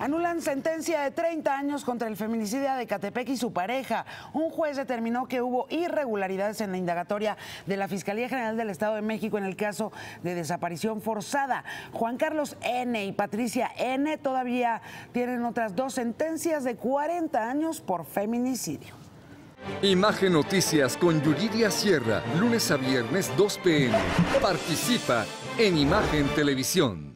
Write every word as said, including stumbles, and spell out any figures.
Anulan sentencia de treinta años contra el feminicida de Ecatepec y su pareja. Un juez determinó que hubo irregularidades en la indagatoria de la Fiscalía General del Estado de México en el caso de desaparición forzada. Juan Carlos N. y Patricia N. todavía tienen otras dos sentencias de cuarenta años por feminicidio. Imagen Noticias con Yuridia Sierra, lunes a viernes dos p m Participa en Imagen Televisión.